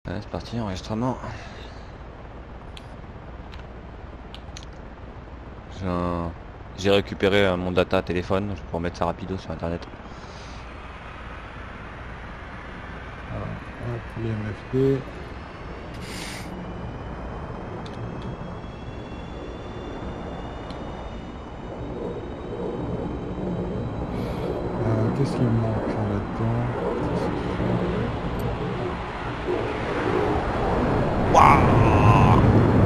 Ouais, c'est parti, enregistrement. J'ai récupéré mon data téléphone, je peux remettre ça rapido sur internet. Alors, hop, les MFD. Qu'est-ce qui me manque là-dedans? Waouh,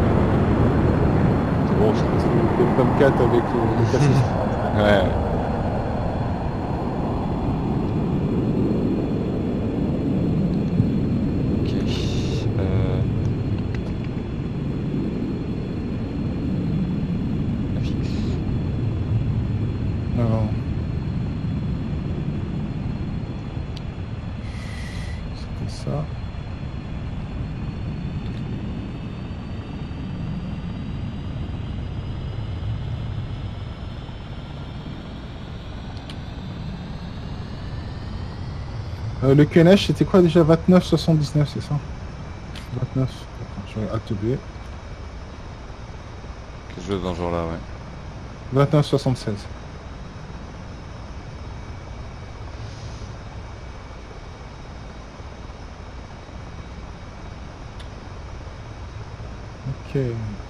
c'est bon ça. C'est le Tomcat avec le cassis. Ouais. Ok. La fixe. Non. C'était ça. Le QNH, c'était quoi déjà? 29,79, c'est ça? 29. Attends, je vais Alt B. Quelque chose dans ce genre là, ouais. 29,76. Ok.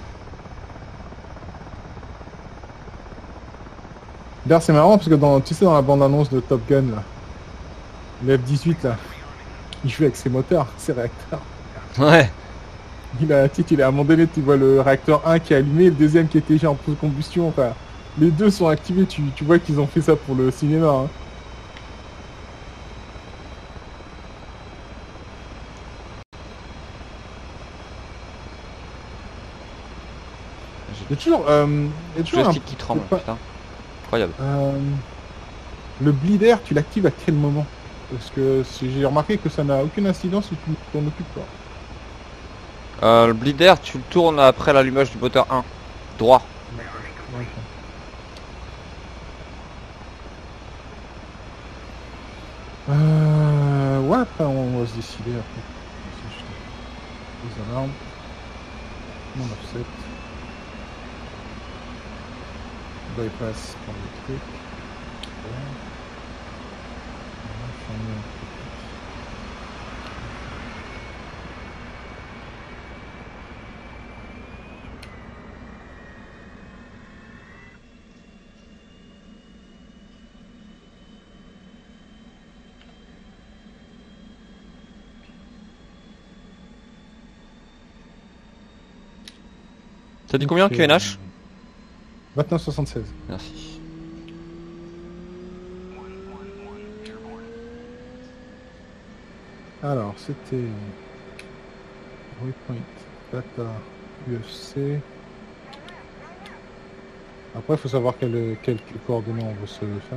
D'ailleurs, c'est marrant parce que tu sais, dans la bande-annonce de Top Gun, là, le F-18, là, il joue avec ses moteurs, ses réacteurs. Ouais. À un moment donné, tu vois le réacteur 1 qui est allumé, le deuxième qui était déjà en combustion. Enfin, les deux sont activés. Tu vois qu'ils ont fait ça pour le cinéma. Hein. Il y a toujours, il y a Je toujours un... stick qui tremble, putain. Incroyable. le bleeder, tu l'actives à quel moment? Parce que j'ai remarqué que ça n'a aucune incidence si tu t'en occupes pas. Le bleeder, tu le tournes après l'allumage du moteur 1. Droit. Ouais, ouais, après on va se décider après. Les alarmes. Mon offset. Bypass par le truc. T'as dit combien QNH? 29,76. Merci. Alors, c'était Waypoint Data UFC. Après, il faut savoir quelles coordonnées on veut se faire.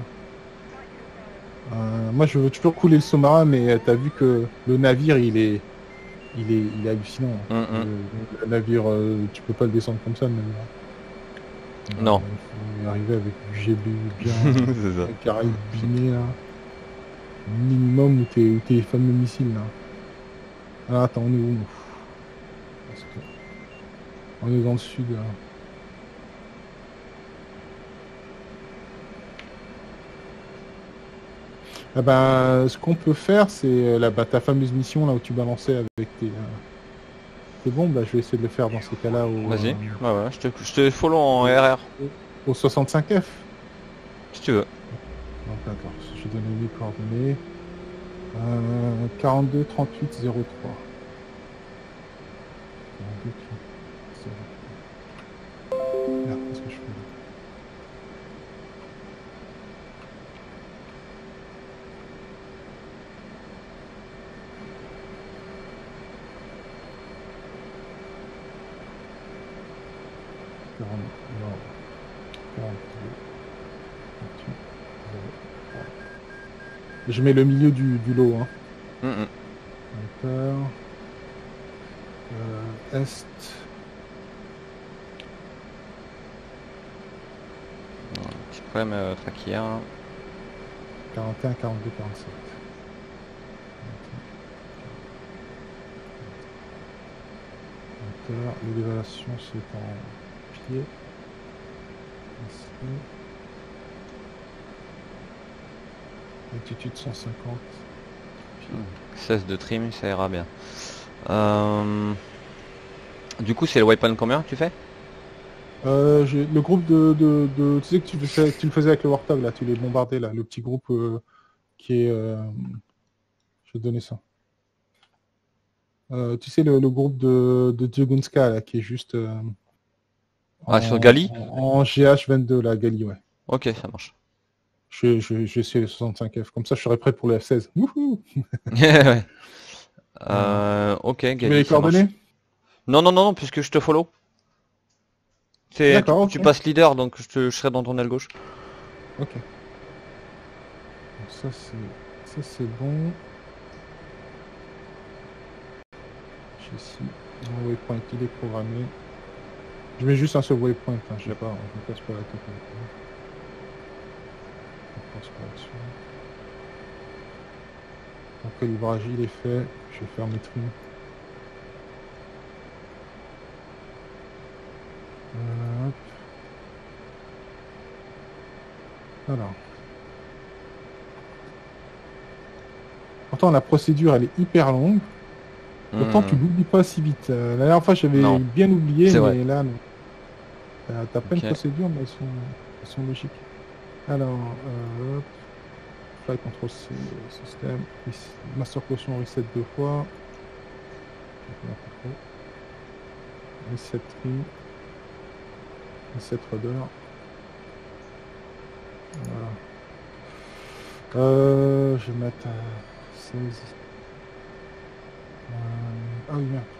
Moi, je veux toujours couler le sous-marin, mais tu as vu que le navire, il est hallucinant. Le navire, tu peux pas le descendre comme ça, le navire. Non. Il faut y arriver avec du GBU bien C'est ça. carabiné, là. Minimum où t'es les fameux missiles, là. Ah, attends, on est où, nous? Parce que on est dans le sud, là. Ah ben, ce qu'on peut faire, c'est ta fameuse mission là où tu balançais avec tes bombes. Là, je vais essayer de le faire dans ces cas-là Vas-y. Ouais, je te follow en RR. au 65F. Si tu veux. Donc, attends, je vais donner mes coordonnées. 42 38 03. 42 38 03. Merde, qu'est-ce que je fais là? Non, 42 38 03. Je mets le milieu du lot. Hein. Hauteur. Est. Petit problème trachéa. 41, 42, 47. moteur, l'élévation c'est en pied. Ici. Altitude 150. 16 de trim, ça ira bien. Du coup, c'est le waypoint combien que tu fais? Le groupe tu sais que tu le faisais avec le Warthog là, tu les bombardais là, le petit groupe qui est... je vais te donner ça. Tu sais le groupe de Dzegunska là, qui est juste Sur Gali? en GH22 là, Gali, ouais. Ok, ça marche. Je suis le 65F, comme ça je serai prêt pour le F16. Wouhou. Ouais. Ok, Tu veux les Gali, ça marche. coordonnées? Non, puisque je te follow. D'accord, Tu ok. passes leader, donc je serai dans ton aile gauche. Ok. Donc ça c'est bon. J'ai ici mon waypoint, il est programmé. Je mets juste un seul waypoint, hein, je sais pas, je me casse pas la tête. Je pense pas là-dessus. Donc le calibrage il est fait, je vais faire mes trims. Hop. Alors. Pourtant la procédure elle est hyper longue. Pourtant tu l'oublies pas si vite. La dernière fois j'avais Non, bien oublié, c'est vrai. mais là non. T'as plein de Ok. procédures, mais elles sont logiques. Alors, hop. Flight Control System. Master Potion reset 2 fois. Reset Trim. Reset Rudder. Voilà. Je vais mettre 16. Ah oui, merde.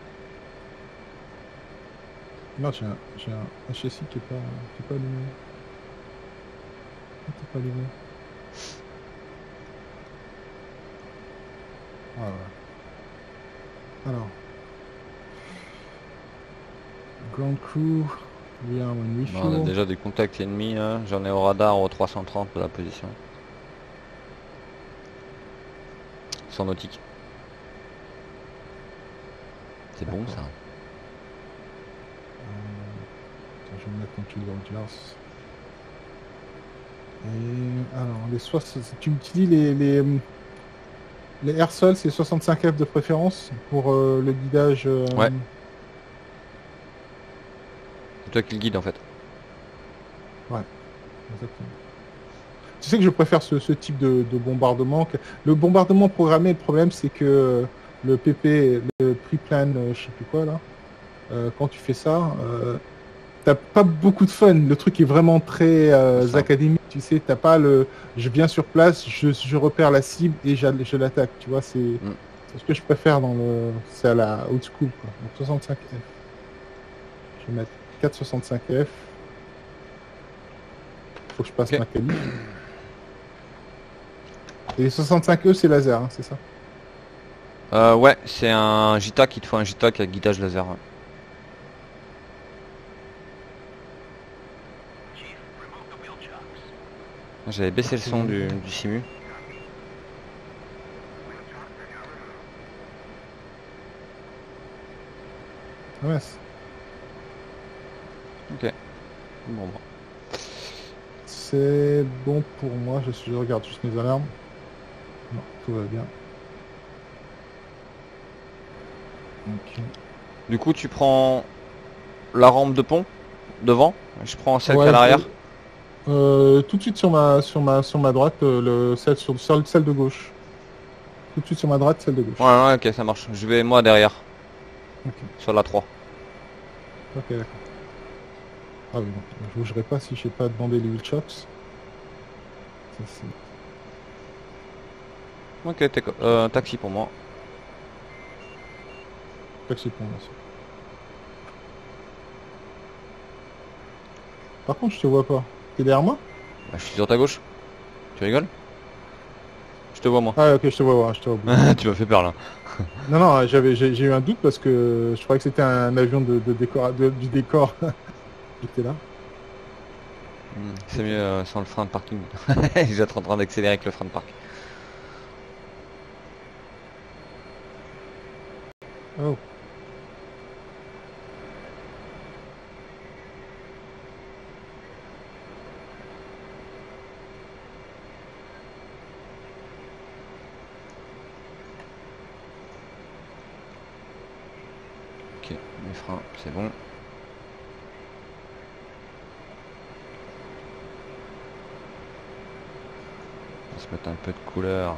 Merde, j'ai un châssis qui est pas allumé. Qui est pas allumé. Ah ouais. Alors. Ground Crew. We are on Bon, on a refuel. déjà des contacts ennemis, hein. J'en ai au radar au 330 de la position. Sans nautique. C'est bon ça. Attends, je vais me mettre en Killer Jars. Et alors, tu me dis les airsols, c'est 65F de préférence pour le guidage. Ouais. C'est toi qui le guide en fait. Ouais, exactement. Tu sais que je préfère ce type de bombardement. Le bombardement programmé, le problème, c'est que le PP, le pre-plan, je sais plus quoi là, quand tu fais ça, t'as pas beaucoup de fun. Le truc est vraiment très C'est ça. académique. Tu sais, t'as pas le. Je viens sur place, je repère la cible et je l'attaque. Tu vois, c'est ce que je préfère dans le. C'est à la old school, quoi. Donc 65F. Je vais mettre 465F. Faut que je passe Ok. ma qualif. Et les 65E, c'est laser, hein, c'est ça? Ouais, c'est un JTAC, il te faut un JTAC avec guidage laser. Ouais. J'avais baissé le son du simu. Ah ouais, Ok. Bon, bon. c'est bon pour moi. Je regarde juste mes alarmes. Non, tout va bien. Ok. Du coup, tu prends la rampe de pont devant. Je prends celle qui est à Ouais, l'arrière. tout de suite sur ma droite, celle de gauche. Tout de suite sur ma droite, celle de Ouais, gauche. ouais, ok, ça marche. Je vais moi derrière, Ok, sur la 3. ok, d'accord. Ah oui, non, je bougerai pas si je n'ai pas demandé les wheel chocks. Ça, c'est Ok, taxi pour moi. pas que c'est pour moi, ça. Par contre, je te vois pas. T'es derrière moi? Bah, je suis sur ta gauche. Tu rigoles? Je te vois moi. Ah, ok, je te vois, ouais, je te vois bouger. Tu m'as fait peur là. Non, non, j'ai eu un doute parce que je croyais que c'était un avion du décor qui était là. C'est Ok. mieux sans le frein de parking. J'étais en train d'accélérer avec le frein de parc. Oh. Ok, mes freins, c'est bon. On va se mettre un peu de couleur.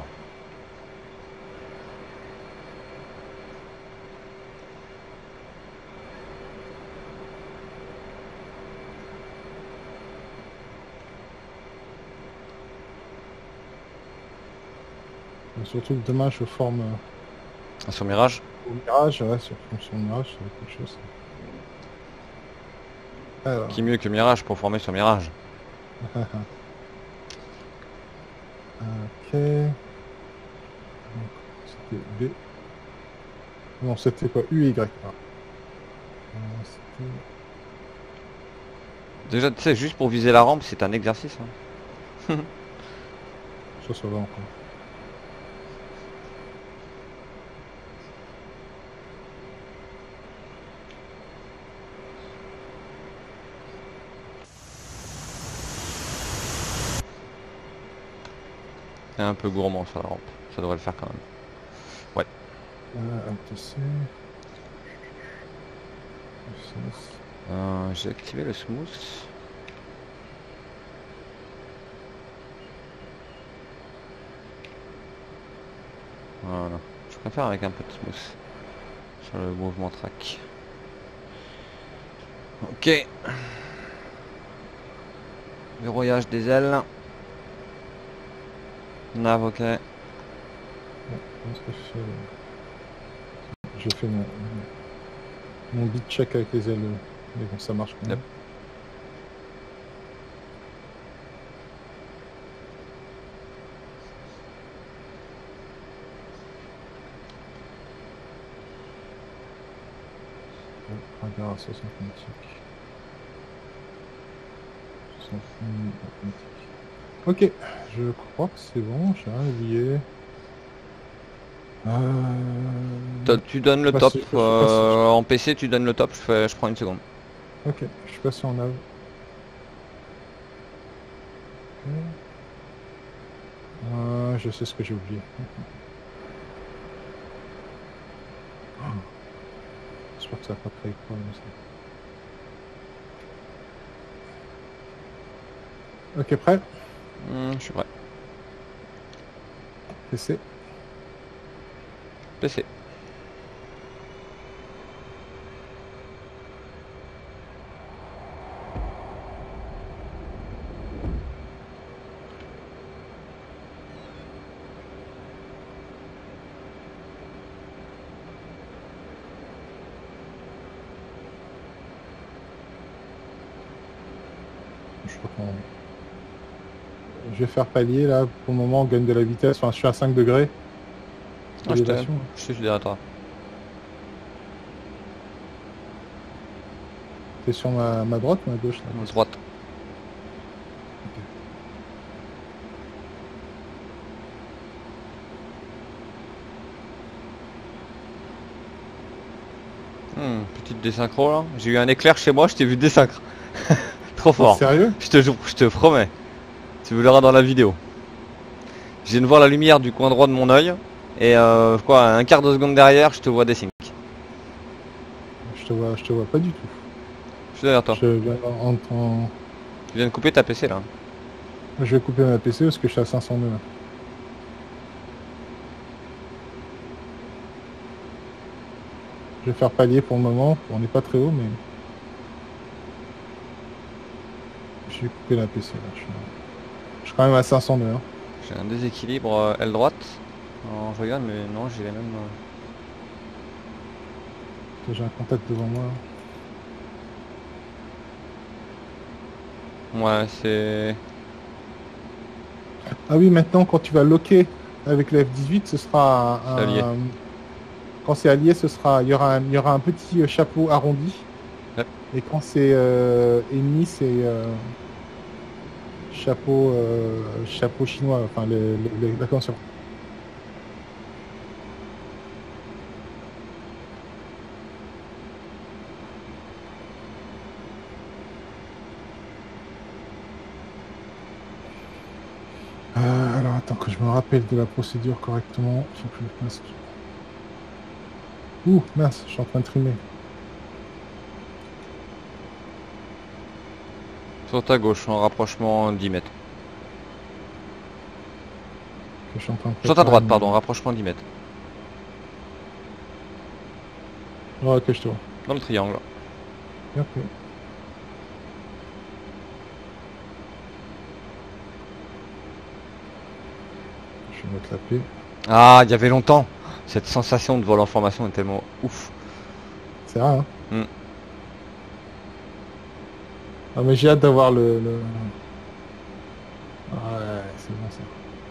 Mais surtout que demain je forme Sur Mirage. au Mirage, ouais, sur le Mirage, ça va être quelque chose. Alors. Qui mieux que Mirage pour former sur Mirage? Ok. C'était B. Non, c'était quoi? U, Y. Ah. C'était... Déjà, tu sais, juste pour viser la rampe, c'est un exercice. Hein. Ça va encore. C'est un peu gourmand sur la rampe. Ça devrait le faire quand même. Ouais. ATC. J'ai activé le smooth. Voilà. Je préfère avec un peu de smooth sur le mouvement track. Ok. Verrouillage des ailes. Nav, ok. Je fais mon beat check avec les ailes, mais bon, ça marche quand même. Yep. Radar à 60 automatique. 60 automatique. Ok, je crois que c'est bon, j'ai rien oublié. Tu donnes le top. En PC, tu donnes le top. Je prends une seconde. Ok, je suis passé en nav. Okay. Je sais ce que j'ai oublié. J'espère que ça va pas créer de problème ça. Ok, prêt? Je suis prêt. PC. PC. Je crois qu'on... Je vais faire palier là, pour le moment on gagne de la vitesse, enfin je suis à 5 degrés. Ah, je suis derrière toi. T'es sur ma droite ou ma gauche là? Droite. Petite désynchro là. J'ai eu un éclair chez moi, je t'ai vu désynchre. Trop fort. Sérieux? Je te promets. Tu verras dans la vidéo. Je viens de voir la lumière du coin droit de mon œil. Et quoi, un quart de seconde derrière, je te vois desync. Je te vois pas du tout. Je suis derrière toi. Je viens Tu viens de couper ta PC là. Je vais couper ma PC parce que je suis à 500 nœuds là. Je vais faire palier pour le moment. On n'est pas très haut mais... Je vais couper la PC là. Je suis quand même à 500 nœuds. Hein. J'ai un déséquilibre aile droite. Alors, je regarde mais non, j'ai les mêmes... J'ai un contact devant moi. Ouais, c'est... Ah oui, maintenant quand tu vas locker avec le F18, ce sera un... allié. Quand c'est allié, il y aura un petit chapeau arrondi. Yep. Et quand c'est ennemi, c'est chapeau chinois, enfin la convention. Alors attends que je me rappelle de la procédure correctement. Faut que je fasse... Ouh mince, je suis en train de trimer. Sur ta gauche, en rapprochement 10 mètres. Que je suis en train de Sur ta droite, préparer pardon, rapprochement 10 mètres. Ouais, ok, je te vois. Dans le triangle. Ok. Je vais mettre la paix. Ah, il y avait longtemps. Cette sensation de vol en formation est tellement ouf. C'est rare, hein. Hmm. Ah, mais j'ai hâte d'avoir le... Ah ouais, c'est bon ça.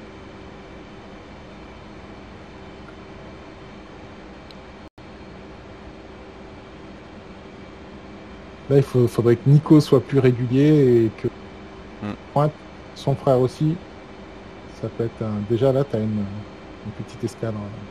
Là, faudrait que Nico soit plus régulier et que Pointe, son frère aussi. Ça peut être un... Déjà là, t'as une petite escale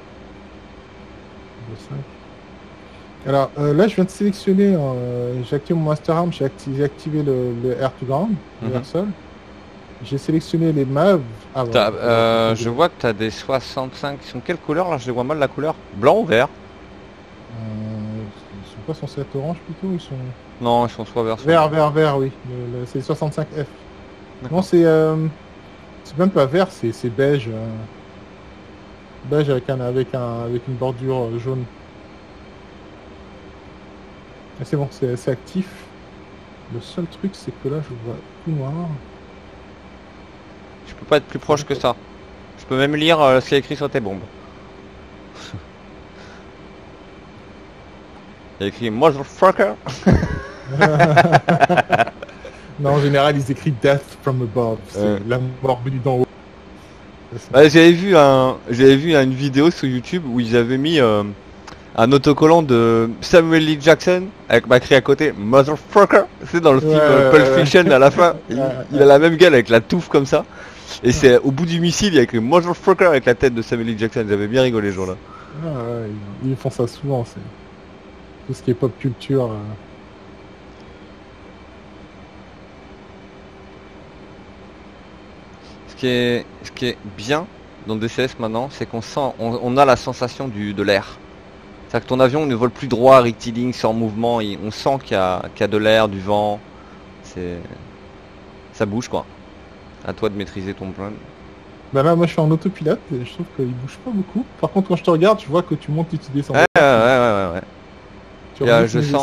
de 5. Alors là, je viens de sélectionner, j'ai activé mon Master Arm, j'ai activé le Air to Ground, le air sol. J'ai sélectionné les MAV. Ah, je vois que tu as des 65 qui sont quelle couleur là? Je les vois mal la couleur. Blanc ou vert? Ils sont pas censés être orange plutôt, ils sont... Non, ils sont soit vert, Vert, oui. C'est 65F. Non, c'est même pas vert, c'est beige. Beige avec une bordure jaune. Et c'est bon, c'est actif. Le seul truc, c'est que là, je vois tout noir. Je peux pas être plus proche que ça. Je peux même lire ce qui est écrit sur tes bombes. Il y a écrit Motherfucker. Non, en général, ils écrivent Death from above. C'est la mort venue d'en haut. Bah, j'avais vu une vidéo sur YouTube où ils avaient mis un autocollant de Samuel L. Jackson avec écrit à côté Motherfucker. C'est dans le film Pulp Fiction à la fin. Il a la même gueule avec la touffe comme ça. Et c'est au bout du missile, il y a écrit Motherfucker avec la tête de Samuel L. Jackson. J'avais bien rigolé ce jour-là. Ah ouais, ils font ça souvent. C'est tout ce qui est pop culture. Ce qui est bien dans DCS maintenant, c'est on a la sensation de l'air. C'est-à-dire que ton avion ne vole plus droit, rectiligne, sans mouvement, on sent qu'il y a de l'air, du vent. Ça bouge quoi. À toi de maîtriser ton plan. Bah là, moi je suis en autopilote et je trouve qu'il bouge pas beaucoup. Par contre, quand je te regarde, je vois que tu montes et tu descends. Ouais. Je sens.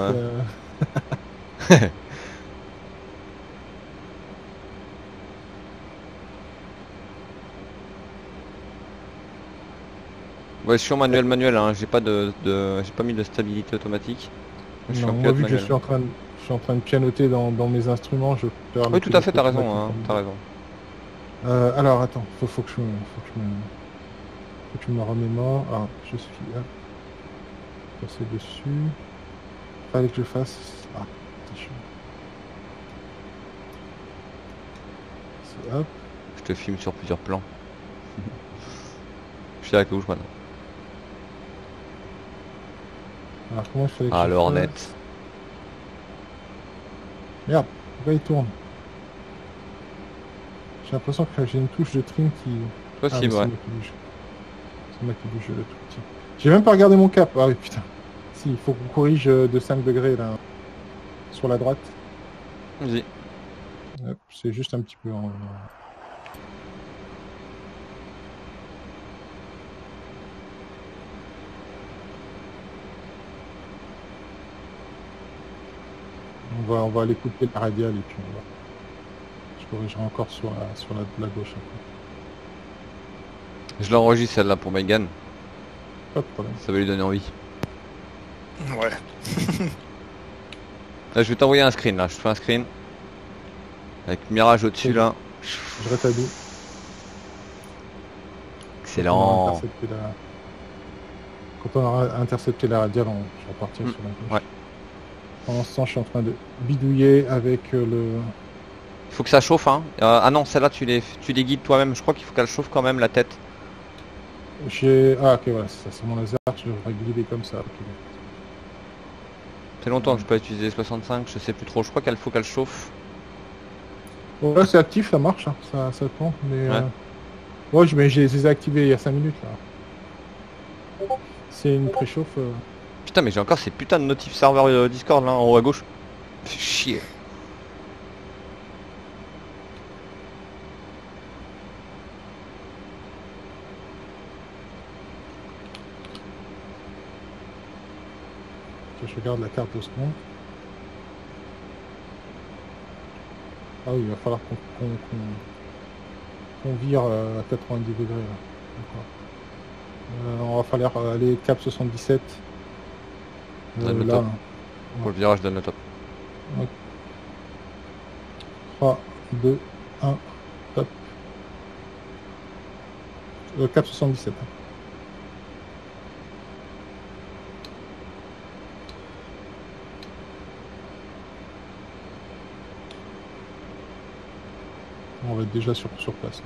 Ouais, je suis en manuel, hein. J'ai pas mis de stabilité automatique. Je suis moi, vu que je suis en train de pianoter dans mes instruments, je perds. Oui, tout à fait, t'as raison, hein, t'as raison. Alors attends, faut que je me remémore. Alors, je suis là. Passer dessus. Fallait que je fasse. Ah, attention. Hop. Je te filme sur plusieurs plans. Je suis avec le rouge maintenant. Alors comment je fais Ah, le Hornet. Merde, pourquoi il tourne? J'ai l'impression que j'ai une touche de trim qui... Possible, ouais. C'est moi qui bouge le tout petit. J'ai même pas regardé mon cap. Ah oui, putain. Si, il faut qu'on corrige de 5 degrés là. Sur la droite. Vas-y. C'est juste un petit peu en... On va aller couper la radiale et puis on va... Je corrigerai encore sur la gauche. Je l'enregistre celle-là pour Megan. Pas de problème. Ça va lui donner envie. Ouais. Là, je vais t'envoyer un screen là. Je te fais un screen. Avec Mirage au-dessus là. Je rétablis. Excellent. Quand on aura intercepté la radiale, je repartirai sur la gauche. Ouais. Pendant ce temps, je suis en train de bidouiller avec le... Il faut que ça chauffe, hein. Ah non, celle-là, tu les guides toi-même. Je crois qu'il faut qu'elle chauffe quand même la tête. Ah ok, voilà, c'est mon laser, je devrais guider comme ça. Okay. C'est longtemps que je peux utiliser 65, je sais plus trop. Je crois qu'il faut qu'elle chauffe. Bon, là c'est actif, ça marche, hein. ça tourne, mais... Ouais, mais je les ai activés il y a 5 minutes là. C'est une préchauffe... Putain, mais j'ai encore ces putains de notifs serveurs Discord là en haut à gauche. Fait chier. Je regarde la carte 2 secondes. Ah oui, il va falloir qu'on vire à 90 degrés là. D'accord. On va falloir aller cap 77. Donne-le Là. top. Pour le virage, donne le top. 3, 2, 1, top. Cap 77. On va être déjà sur place.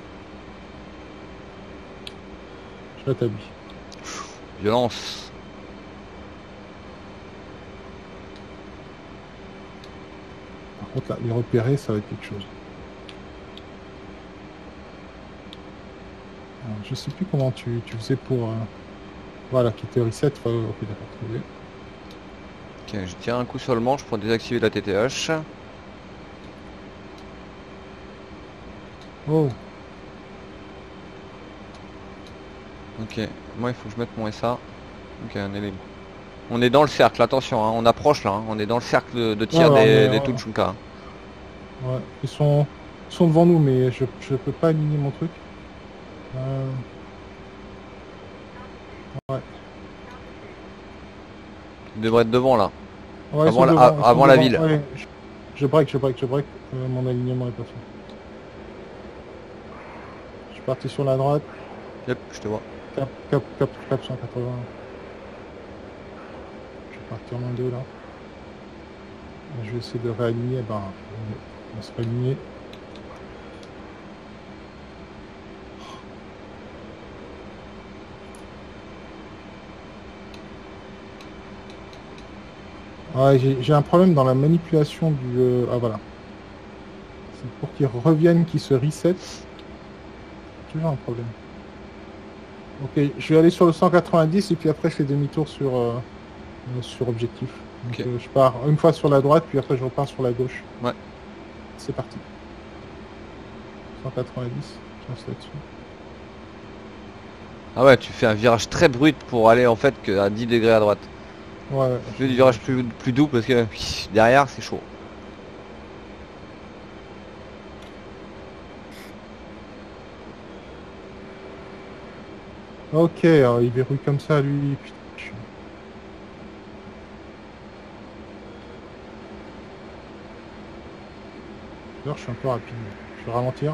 Je rétablis. Violence. Par contre là, les repérer, ça va être quelque chose. Alors, je sais plus comment tu faisais pour... Voilà, quitter reset. Ok, d'accord, trouvé. Ok, je tire un coup sur le manche pour désactiver la TTH. Oh, Ok, moi il faut que je mette mon SA. Ok, on est libre. On est dans le cercle, attention, hein, on approche là, hein, on est dans le cercle de tir des Tuchanka. Ouais, ils sont devant nous, mais je peux pas aligner mon truc. Ouais. Ils devraient être devant là. Ouais, Avant ils sont la- devant, avant la ville. Ouais, je break. Mon alignement est pas fait. Je suis parti sur la droite. Yep, je te vois. Cap 180. Je vais partir loin d'eux là. Je vais essayer de réaligner. Ben, on va se réaligner. Ouais, j'ai un problème dans la manipulation du... Ah voilà. C'est pour qu'ils reviennent, qu'ils se reset. Toujours un problème. Ok, je vais aller sur le 190 et puis après je fais demi-tour sur objectif. Donc, Ok. je pars une fois sur la droite, puis après je repars sur la gauche. Ouais. C'est parti. 190, je reste là-dessus. Ah ouais, tu fais un virage très brut pour aller en fait à 10 degrés à droite. Ouais, Je fais du virage plus doux parce que derrière c'est chaud. Ok, alors, il verrouille comme ça lui. Putain. D'ailleurs, je suis un peu rapide. Je vais ralentir.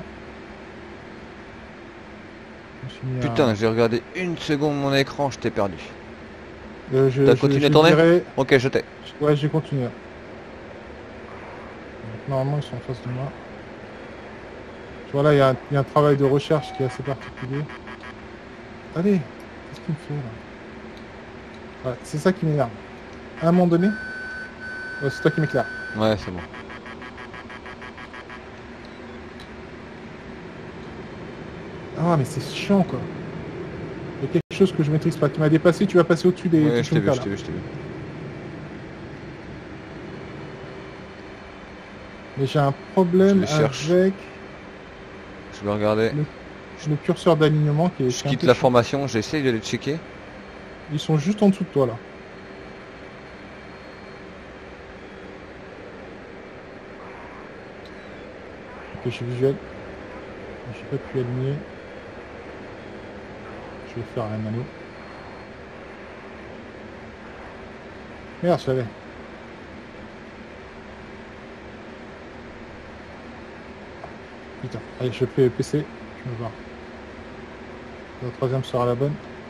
Je me suis mis Putain, j'ai regardé une seconde mon écran, je t'ai perdu. T'as continué à tourner Ok, je t'ai. Ouais, j'ai continué. Donc, normalement, ils sont en face de moi. Tu vois, là, il y a un travail de recherche qui est assez particulier. Allez, qu'est-ce qu'il me fait là? Ouais, c'est ça qui m'énerve. À un moment donné, ouais, c'est toi qui m'éclaire. Ouais, c'est bon. Ah, mais c'est chiant quoi. Il y a quelque chose que je maîtrise pas. Tu m'as dépassé, tu vas passer au-dessus des Ouais, je t'ai vu, Tuchanka, je t'ai vu, je t'ai vu. Mais j'ai un problème Je les cherche. avec Je vais regarder. le curseur d'alignement qui est... Je quitte la formation, j'essaye de les checker. Ils sont juste en dessous de toi là. Ok, je suis visuel. J'ai pas pu aligner. Je vais faire un anneau. Merde, je l'avais. Putain, allez, je fais PC. Je vais voir. La troisième sera la bonne.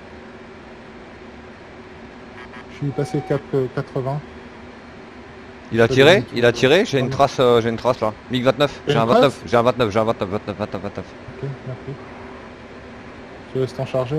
Je suis passé cap 80. Il a tiré, j'ai une trace là. MiG 29, j'ai un 29, j'ai un 29, j'ai un 29, 29, 29, 29. Ok, merci. Je laisse t'en charger.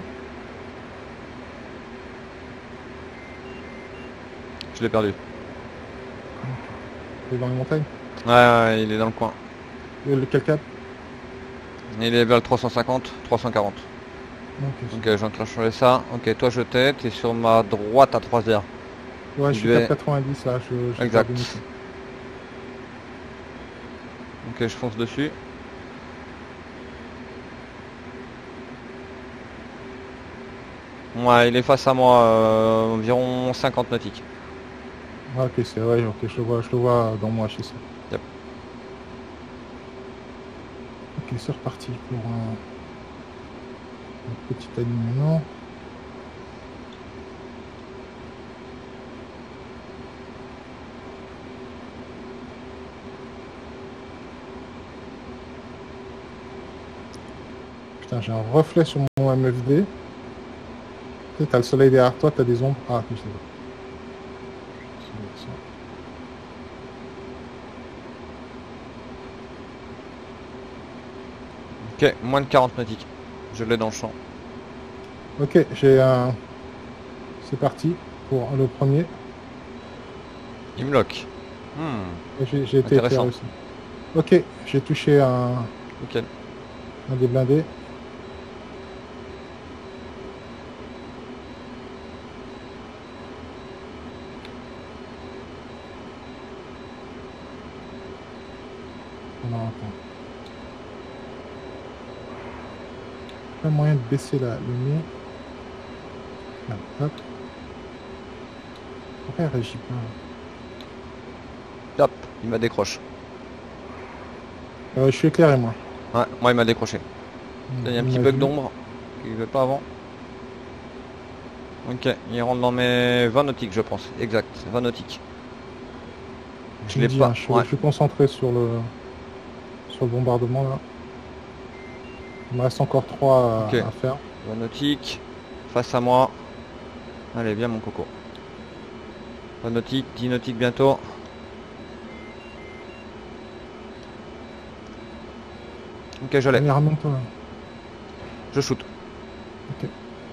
Je l'ai perdu. Il est dans les montagnes. Ouais, il est dans le coin. Quel cap? Il est vers le 350, 340. Ok, Ok, j'enclenche ça. Ok, toi je t'ai, t'es sur ma droite à 3h. ouais, je suis cap 90 là. Je exact. fais demi-tour. Ok, je fonce dessus. Ouais, il est face à moi, environ 50 nautiques. Ah, ok, c'est vrai, ok, je le vois dans moi, je sais. Yep. Ok, c'est reparti pour un petit alignement. Putain, j'ai un reflet sur mon MFD. Tu sais, t'as le soleil derrière toi, t'as des ombres. Ah, ok, je sais pas. Ok, moins de 40 nautiques. Je l'ai dans le champ. Ok, j'ai un... C'est parti pour le premier. Il me lock. Et j'ai été éclairé Intéressant. aussi. Ok, j'ai touché Nickel. un des blindés. Non, attends. Pas moyen de baisser le nez. Là, hop. Pourquoi elle réagit pas? Hop, il m'a décroché. Je suis éclairé, moi. Ouais, moi il m'a décroché. Il y a un Il petit m'a bug vu. d'ombre qu'il ne veut pas avant. Ok, il rentre dans mes 20 nautiques je pense. Exact, 20 nautiques. Je Je l'ai me dis, pas. hein, je Ouais. suis concentré sur le bombardement là. Il me reste encore 3 Ok. à faire. 20 nautiques. Face à moi. Allez, viens mon coco. 20 nautiques, 10 nautiques bientôt. Ok, je l'ai. Allez, ramène-toi. Je shoot. Ok.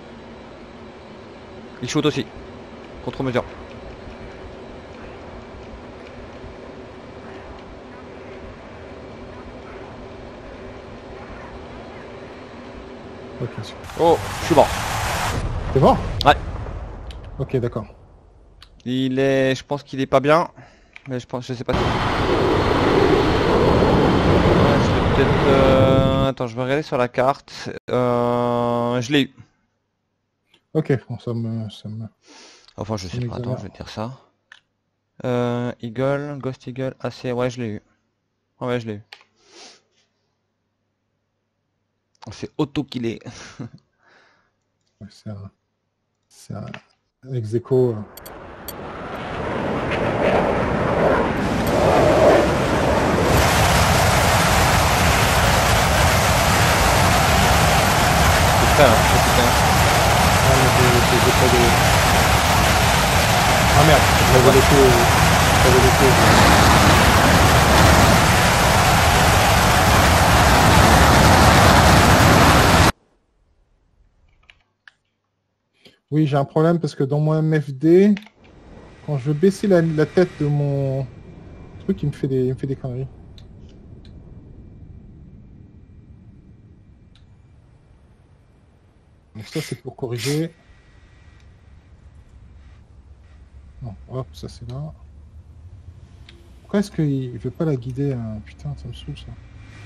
Il shoot aussi. Contre-mesure. Ok, super. Oh, je suis mort. C'est bon? Ouais. Ok, d'accord. Il est. Je pense qu'il est pas bien. Mais je pense. Je sais pas si. Ouais, je l'ai peut-être. Attends, je vais regarder sur la carte. Je l'ai eu. Ok, bon, Enfin, je sais pas. Attends, m'exonère. je vais te dire ça. Eagle, Ghost Eagle, AC. Ouais, je l'ai eu. Ouais, je l'ai eu. C'est auto-killé. Ouais, c'est un ex aequo. C'est prêt, hein. C'est prêt, hein. Ah, mais j'ai pas de... Ah merde, j'avais laissé. Oui, j'ai un problème parce que dans mon MFD, quand je veux baisser la tête de mon truc, il me fait des conneries. Donc ça, c'est pour corriger. Non, hop, ça c'est là. Pourquoi est-ce qu'il veut pas la guider, hein? Putain, ça me saoule ça.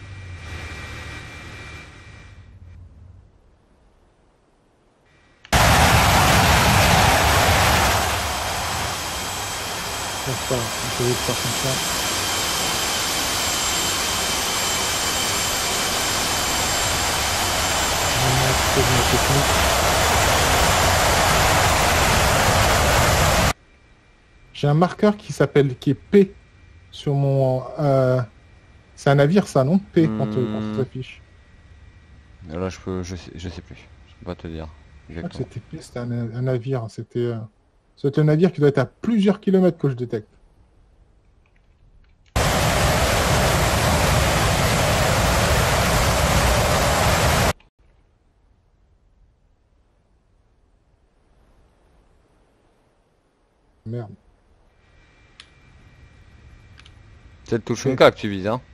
Comme ça, je vais le faire comme ça. Je vais mettre sur ma technique. J'ai un marqueur qui est P sur mon... c'est un navire ça, non? P quand ça s'affiche. Là, je sais plus. Je peux pas te dire. Je crois que Exactement. c'était P, c'était un navire. C'était un navire qui doit être à plusieurs kilomètres que je détecte. Merde. C'est le Tushunka que tu vises, hein.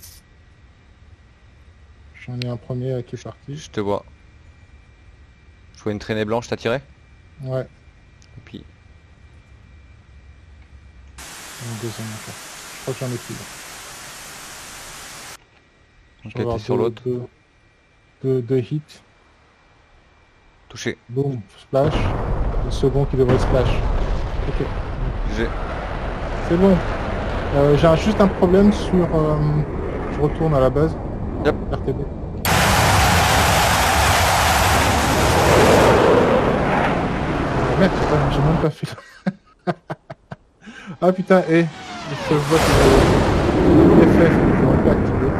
J'en ai un premier qui est parti. Je te vois. Je vois une traînée blanche, t'as tiré? Ouais, Et puis. un deuxième encore. Je crois que j'en ai plus. Ok, Je vais avoir t'es sur l'autre. deux hits. Touché. Boom, splash. Le second qui devrait splash. Ok. J'ai. C'est bon. J'ai juste un problème sur... je retourne à la base. Yep. RTB. Merde, j'ai même pas fait là. Ah putain, je vois que le FF, je l'aurais pas activé.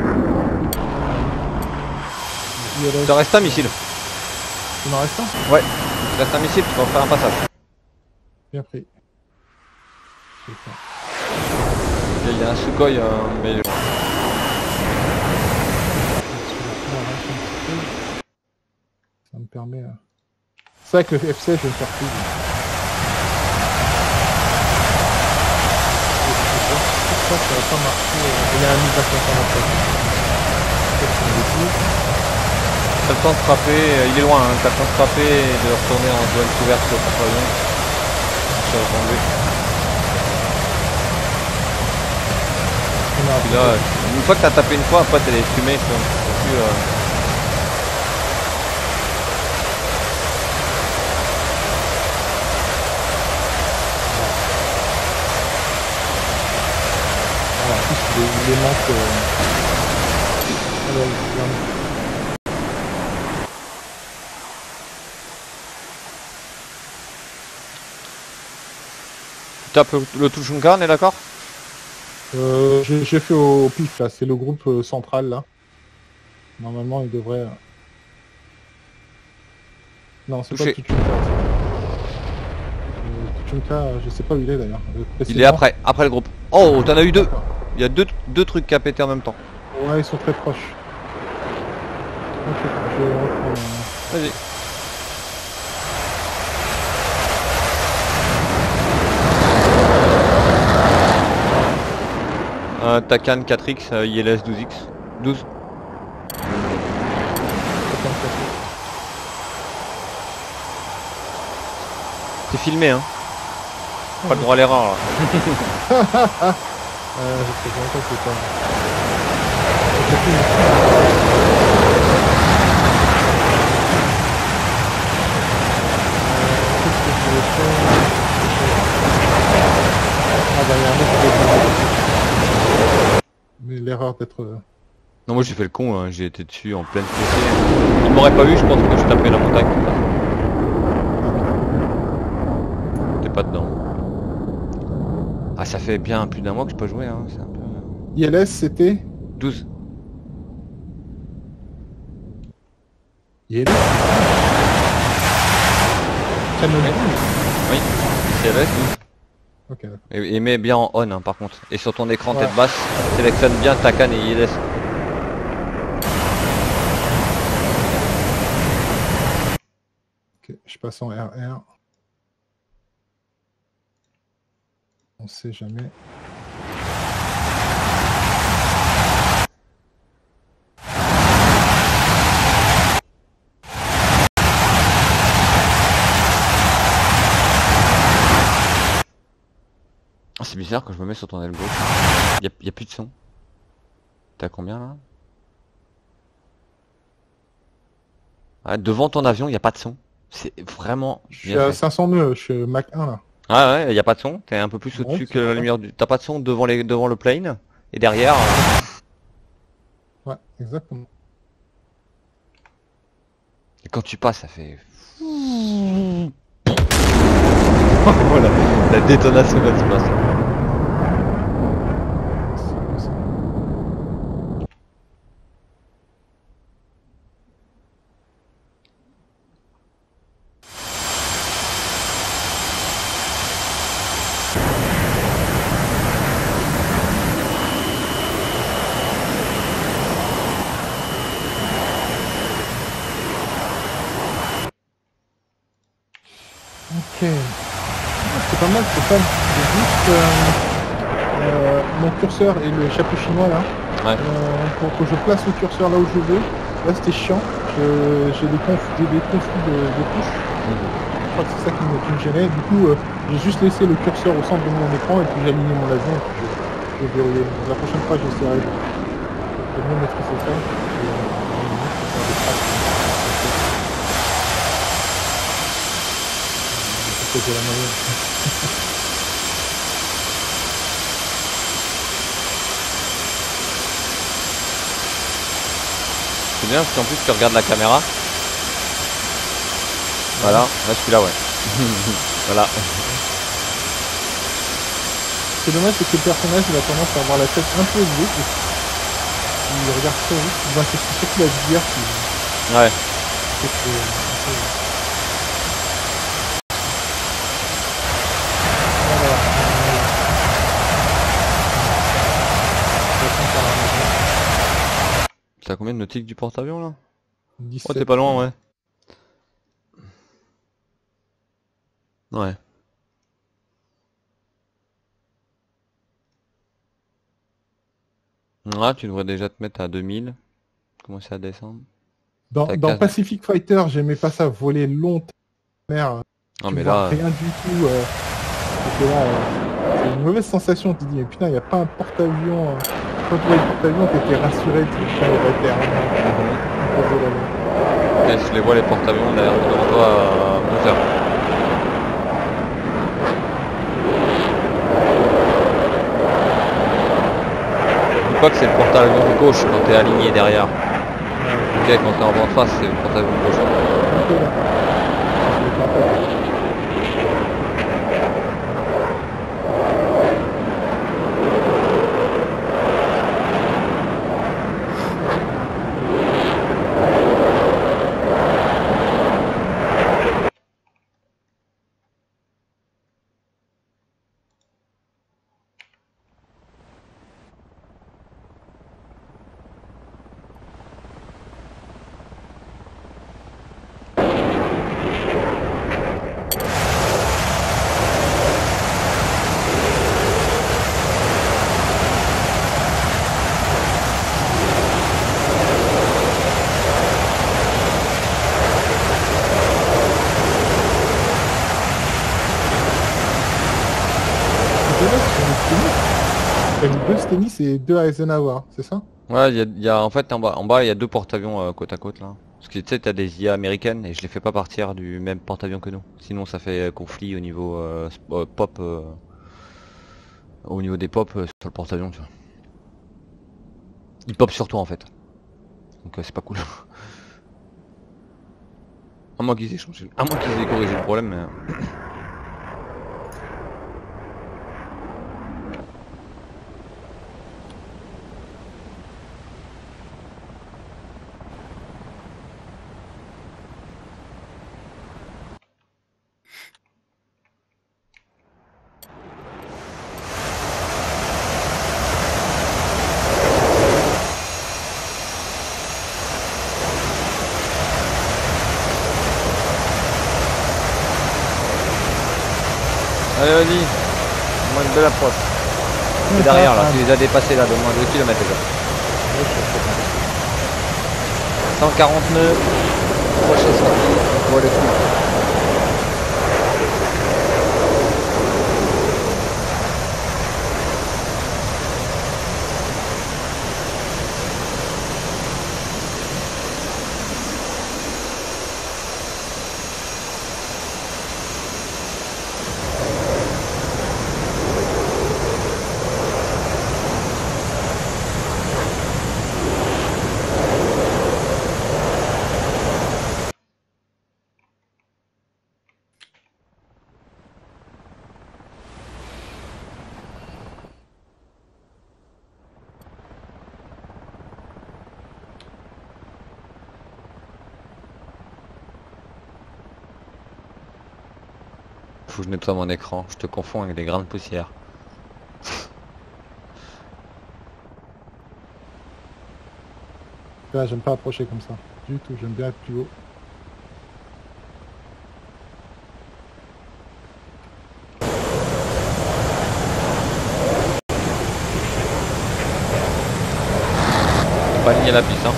Il te reste un missile. Il m'en reste un? Ouais, il te reste un missile, tu vas faire un passage. Bien pris. Il y a un Sukhoi, mais... Ça me permet... C'est vrai que le F16, je vais me faire plus. Ça va pas marcher. Il y a un mise à T'as le temps de frapper, il est loin, hein. T'as le temps de frapper et de retourner en zone couverte sur ton pavillon. Je suis retombé. Puis là, une fois que t'as tapé une fois, après t'as les fumées, tu peux plus... En plus, il les manque... Tu tapes le Tushunka, on est d'accord? J'ai fait au pif là, c'est le groupe central là. Normalement il devrait... Non, c'est pas Touché. Tuchunka. Tuchunka, je sais pas où il est d'ailleurs. Il est après le groupe. Oh, t'en as eu deux. Il y a deux trucs qui a pété en même temps. Ouais, ils sont très proches. Ok, je vais reprendre... Vas-y. Takan 4X, ILS 12X. 12. C'est filmé, hein. Pas le droit à l'erreur là. Je sais pas que c'est pas... Ah bah il y a un autre. Mais l'erreur d'être... Non, moi j'ai fait le con, hein. J'ai été dessus en pleine PC. Il m'aurait pas eu, je pense que je tapais la montagne. T'es pas dedans. Ah, ça fait bien plus d'un mois que je peux jouer, hein. C'est un peu... ILS c'était 12. ILS Canon. Oui, ILS 12. Ok, d'accord. Et mets bien en on, hein, par contre. Et sur ton écran Ouais. tête basse, sélectionne bien Takan et ILS. Ok, je passe en RR. On sait jamais. Ah, c'est bizarre quand je me mets sur ton aile gauche. Y a plus de son. T'as combien là? Ah, devant ton avion, y a pas de son. C'est vraiment Je suis bien à fait. 500 nœuds, je suis Mach 1 là. Ah ouais, y a pas de son. T'es un peu plus Ouais, au-dessus c'est que la vrai. lumière du... T'as pas de son devant le plane. Et derrière... Ouais, exactement. Et quand tu passes, ça fait... Voilà, la détonation quand tu passes. Ok. C'est pas mal, c'est fun. C'est juste mon curseur et le chapeau chinois là. Ouais. Pour que je place le curseur là où je veux. Là c'était chiant. J'ai des conflits de touches. Je crois que c'est ça qui me gênait. Du coup, j'ai juste laissé le curseur au centre de mon écran et puis j'ai aligné mon avion et puis je vais verrouiller. La prochaine fois j'essaierai de mieux maîtriser ça. J'ai la moyenne. bien parce qu'en plus tu regardes la caméra. Voilà, là je suis là, ouais. Voilà. C'est dommage, c'est que le personnage il a tendance à avoir la tête un peu élevée. Il regarde trop vite. Ben, c'est surtout la visière qui. Ouais. T'as combien de nautiques du porte-avions là? 17. Oh, t'es pas loin, ouais. Ouais. Là, tu devrais déjà te mettre à 2000. Commencer à descendre. Dans Pacific Fighter, j'aimais pas ça, voler longtemps en mer. Non, Tu mais vois là. rien du tout. C'était là, c'est une mauvaise sensation. Tu te dis, mais putain, il n'y a pas un porte-avions. Quand tu vois le porte-avions, t'étais rassuré, tu te aurait été posé là-bas. Ok, je les vois les porte-avions derrière devant toi à 11h. Je crois que c'est le porte-avions de gauche quand t'es aligné derrière. Ok, quand t'es en vent de face, c'est le porte-avions de gauche. Ok, là. T'as mis 2 Stennis et 2 Eisenhower, c'est ça? Ouais, il y a en fait en bas il y a deux porte-avions côte à côte là. Parce que tu sais, t'as des IA américaines et je les fais pas partir du même porte-avions que nous. Sinon ça fait conflit au niveau pop, au niveau des pop sur le porte-avions, tu vois. Ils pop sur toi en fait. Donc c'est pas cool. À moins qu'ils aient changé, à moins qu'ils aient corrigé le problème, mais. Allez, vas-y. Moi une belle approche. C'est derrière là, tu les as dépassés là de moins de 2 km déjà. 149, prochaine sortie, on voit les coups. Faut que je nettoie mon écran, je te confonds avec des grains de poussière. Là, j'aime pas approcher comme ça. Du tout, j'aime bien être plus haut. Pas aligné la piste, hein.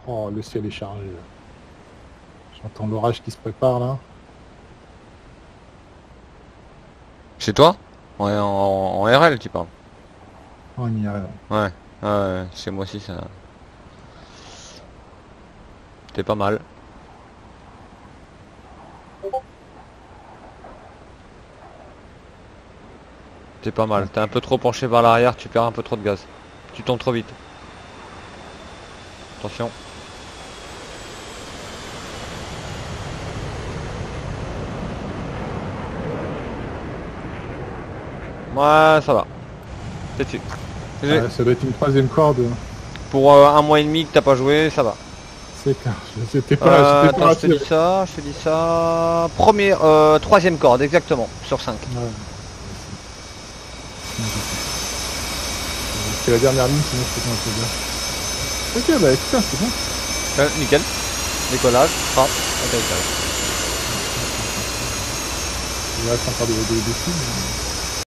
Oh, le ciel est chargé. J'entends l'orage qui se prépare là. Chez toi? Ouais, en RL tu parles. Oh, il y a... Ouais, ouais, chez moi aussi ça. T'es pas mal. T'es pas mal. T'es un peu trop penché vers l'arrière, tu perds un peu trop de gaz. Tu tombes trop vite. Attention. Ouais, ça va. T'es dessus. ça doit être une troisième corde. Pour un mois et demi que t'as pas joué, ça va. C'est clair. J'étais pas, Attends, je te dis ça, troisième corde, exactement, sur 5. Ouais. C'est la dernière ligne, sinon c'est un peu bien. Ok, bah écoute, c'est bon. Nickel. Décollage, frappe, atterrissage. Il reste encore des films.